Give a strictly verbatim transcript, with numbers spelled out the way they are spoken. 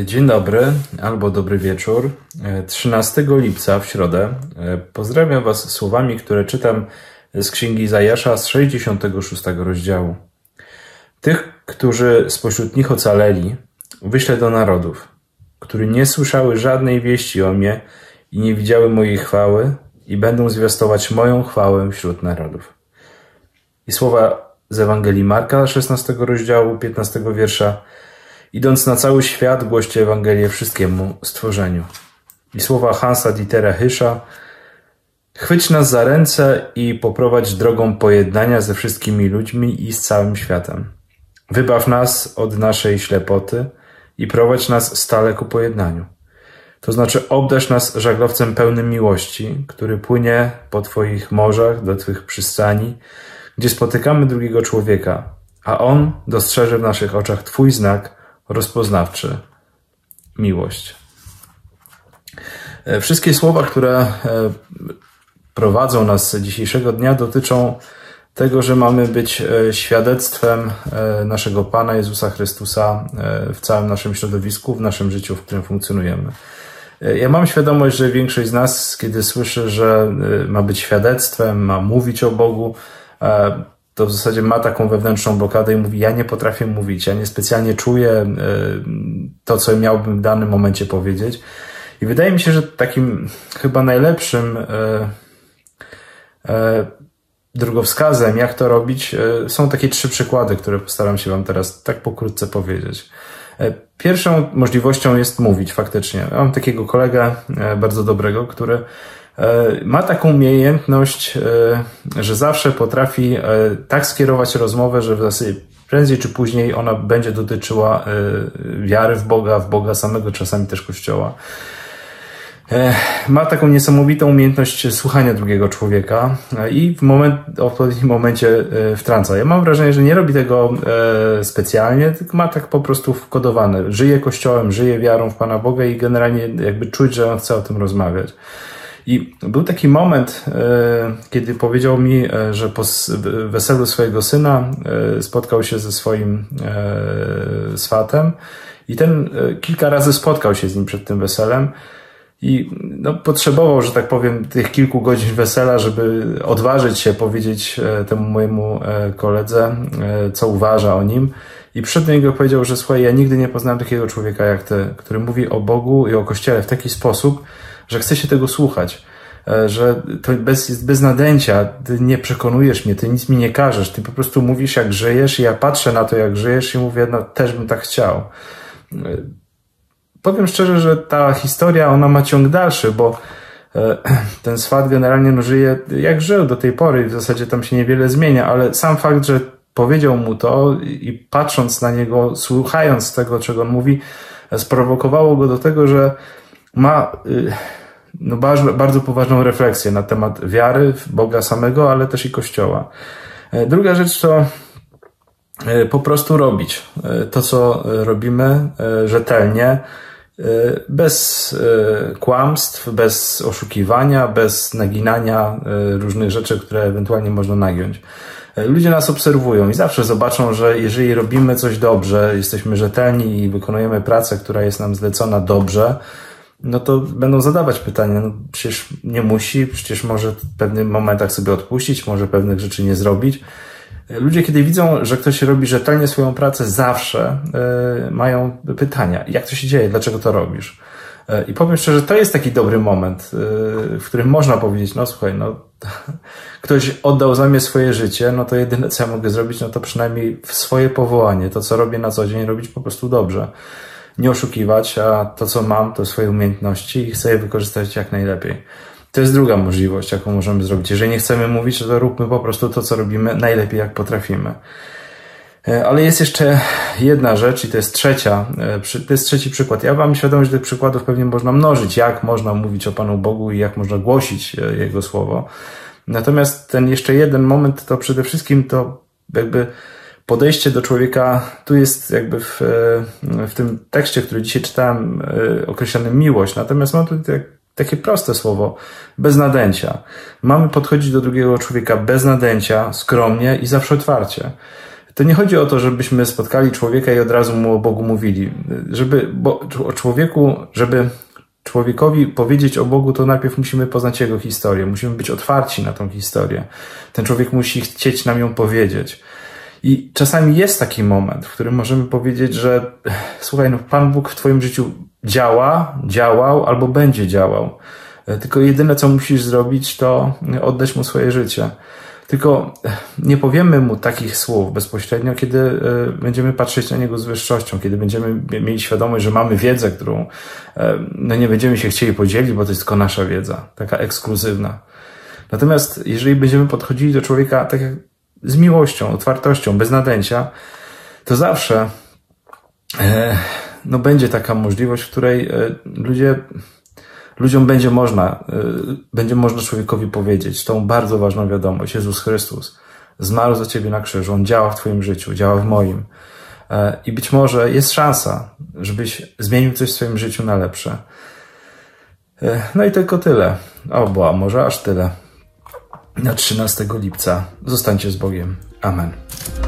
Dzień dobry, albo dobry wieczór. trzynastego lipca w środę pozdrawiam Was słowami, które czytam z księgi Izajasza z sześćdziesiątego szóstego rozdziału. Tych, którzy spośród nich ocaleli, wyślę do narodów, które nie słyszały żadnej wieści o mnie i nie widziały mojej chwały i będą zwiastować moją chwałę wśród narodów. I słowa z Ewangelii Marka, szesnastego rozdziału, piętnastego wiersza. Idąc na cały świat, głoście Ewangelię wszystkiemu stworzeniu. I słowa Hansa Dietera Hysza. Chwyć nas za ręce i poprowadź drogą pojednania ze wszystkimi ludźmi i z całym światem. Wybaw nas od naszej ślepoty i prowadź nas stale ku pojednaniu. To znaczy obdarz nas żaglowcem pełnym miłości, który płynie po Twoich morzach do Twych przystani, gdzie spotykamy drugiego człowieka, a on dostrzeże w naszych oczach Twój znak rozpoznawczy, miłość. Wszystkie słowa, które prowadzą nas dzisiejszego dnia, dotyczą tego, że mamy być świadectwem naszego Pana Jezusa Chrystusa w całym naszym środowisku, w naszym życiu, w którym funkcjonujemy. Ja mam świadomość, że większość z nas, kiedy słyszy, że ma być świadectwem, ma mówić o Bogu, to w zasadzie ma taką wewnętrzną blokadę i mówi, ja nie potrafię mówić, ja niespecjalnie czuję to, co miałbym w danym momencie powiedzieć. I wydaje mi się, że takim chyba najlepszym drogowskazem, jak to robić, są takie trzy przykłady, które postaram się Wam teraz tak pokrótce powiedzieć. Pierwszą możliwością jest mówić faktycznie. Ja mam takiego kolegę bardzo dobrego, który ma taką umiejętność, że zawsze potrafi tak skierować rozmowę, że w zasadzie prędzej czy później ona będzie dotyczyła wiary w Boga, w Boga samego, czasami też Kościoła. Ma taką niesamowitą umiejętność słuchania drugiego człowieka i w, moment, w odpowiednim momencie wtrąca. Ja mam wrażenie, że nie robi tego specjalnie, tylko ma tak po prostu wkodowane. Żyje Kościołem, żyje wiarą w Pana Boga i generalnie jakby czuć, że on chce o tym rozmawiać. I był taki moment, kiedy powiedział mi, że po weselu swojego syna spotkał się ze swoim swatem i ten kilka razy spotkał się z nim przed tym weselem i no, potrzebował, że tak powiem, tych kilku godzin wesela, żeby odważyć się powiedzieć temu mojemu koledze, co uważa o nim. I przyszedł do niego i powiedział, że słuchaj, ja nigdy nie poznałem takiego człowieka jak ty, który mówi o Bogu i o Kościele w taki sposób, że chce się tego słuchać, że to bez, jest bez nadęcia, ty nie przekonujesz mnie, ty nic mi nie każesz, ty po prostu mówisz jak żyjesz i ja patrzę na to jak żyjesz i mówię, no też bym tak chciał. Powiem szczerze, że ta historia, ona ma ciąg dalszy, bo ten swat generalnie no, żyje jak żył do tej pory i w zasadzie tam się niewiele zmienia, ale sam fakt, że powiedział mu to i patrząc na niego, słuchając tego, czego on mówi, sprowokowało go do tego, że ma no, bardzo, bardzo poważną refleksję na temat wiary w Boga samego, ale też i Kościoła. Druga rzecz to po prostu robić to, co robimy rzetelnie, bez kłamstw, bez oszukiwania, bez naginania różnych rzeczy, które ewentualnie można nagiąć. Ludzie nas obserwują i zawsze zobaczą, że jeżeli robimy coś dobrze, jesteśmy rzetelni i wykonujemy pracę, która jest nam zlecona dobrze, no to będą zadawać pytania, no przecież nie musi, przecież może w pewnych momentach sobie odpuścić, może pewnych rzeczy nie zrobić. Ludzie, kiedy widzą, że ktoś robi rzetelnie swoją pracę, zawsze y, mają pytania. Jak to się dzieje? Dlaczego to robisz? Y, I powiem szczerze, to jest taki dobry moment, y, w którym można powiedzieć, no słuchaj, no ktoś oddał za mnie swoje życie, no to jedyne, co ja mogę zrobić, no to przynajmniej w swoje powołanie, to co robię na co dzień, robić po prostu dobrze. Nie oszukiwać, a to co mam, to swoje umiejętności i chcę je wykorzystać jak najlepiej. To jest druga możliwość, jaką możemy zrobić. Jeżeli nie chcemy mówić, to róbmy po prostu to, co robimy najlepiej, jak potrafimy. Ale jest jeszcze jedna rzecz i to jest trzecia, to jest trzeci przykład. Ja mam świadomość, że tych przykładów pewnie można mnożyć, jak można mówić o Panu Bogu i jak można głosić Jego Słowo. Natomiast ten jeszcze jeden moment to przede wszystkim to jakby podejście do człowieka, tu jest jakby w, w tym tekście, który dzisiaj czytałem, określony miłość. Natomiast mam tutaj takie proste słowo, bez nadęcia. Mamy podchodzić do drugiego człowieka bez nadęcia, skromnie i zawsze otwarcie. to nie chodzi o to, żebyśmy spotkali człowieka i od razu mu o Bogu mówili. Żeby, bo o człowieku, żeby człowiekowi powiedzieć o Bogu, to najpierw musimy poznać jego historię. Musimy być otwarci na tą historię. Ten człowiek musi chcieć nam ją powiedzieć. I czasami jest taki moment, w którym możemy powiedzieć, że słuchaj, no Pan Bóg w twoim życiu działa, działał albo będzie działał. Tylko jedyne, co musisz zrobić, to oddać mu swoje życie. Tylko nie powiemy mu takich słów bezpośrednio, kiedy będziemy patrzeć na niego z wyższością, kiedy będziemy mieli świadomość, że mamy wiedzę, którą no nie będziemy się chcieli podzielić, bo to jest tylko nasza wiedza, taka ekskluzywna. Natomiast jeżeli będziemy podchodzili do człowieka tak jak z miłością, otwartością, bez nadęcia, to zawsze no będzie taka możliwość, w której ludzie Ludziom będzie można, będzie można człowiekowi powiedzieć tą bardzo ważną wiadomość. Jezus Chrystus zmarł za ciebie na krzyżu. On działa w twoim życiu, działa w moim. I być może jest szansa, żebyś zmienił coś w swoim życiu na lepsze. No i tylko tyle. O, bo a może aż tyle. Na trzynastego lipca. Zostańcie z Bogiem. Amen.